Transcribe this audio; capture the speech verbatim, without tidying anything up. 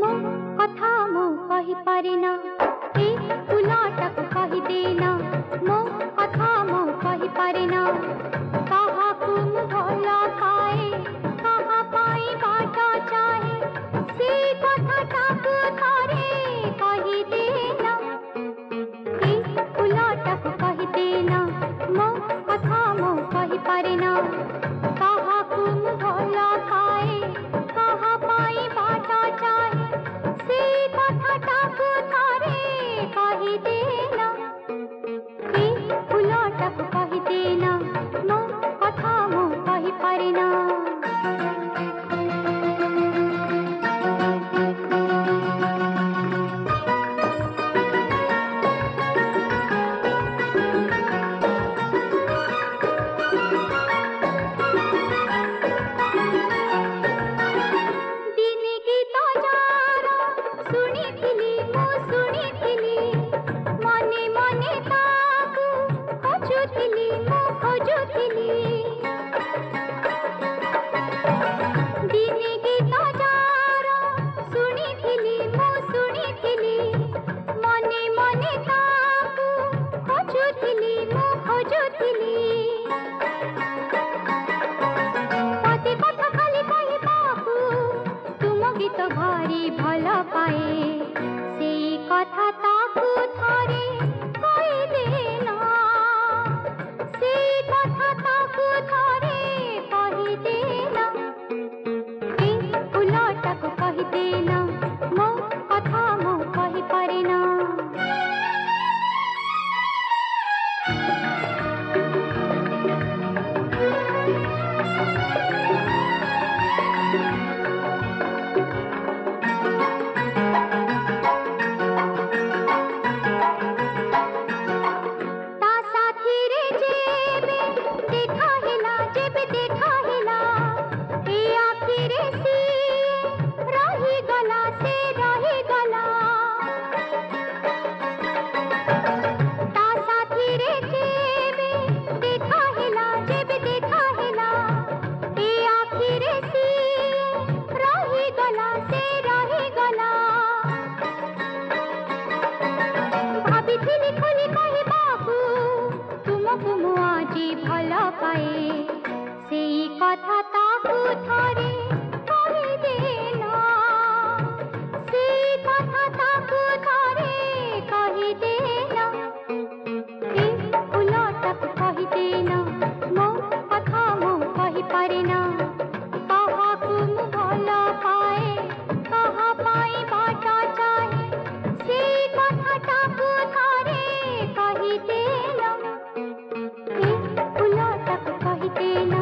मो कथा मो कहि पारेना ए उलाटक कहि देना मो कथा मो कहि पारेना कहा कुम भला पाए कहा पाई बाटा चाहे से कथा टाक थारे कहि देना ए उलाटक कहि देना मो कथा मो कहि पारेना कहा कुम भला पाए कहा पाई बाटा चाहे से कथा टाक थारे कहि देना ए उलाटक कहि देना मो कथा मो कहि पारेना भारी भला पाए से कथा ताकू थारे कहि देना से कथा ताकू थारे कहि देना ए उलाटक कहि देना मो कथा मो कहि पारेना भला पाए से कथा ताकू थारे कहि देना से कथा ताकू थारे कहि देना ए उलाटक कहि देना मो कथा मो कहि पारेना कहा कुम भला पाए कहा पाई बाटा चाहे से कथा ताकू थारे कहि देना उलाटक कहि देना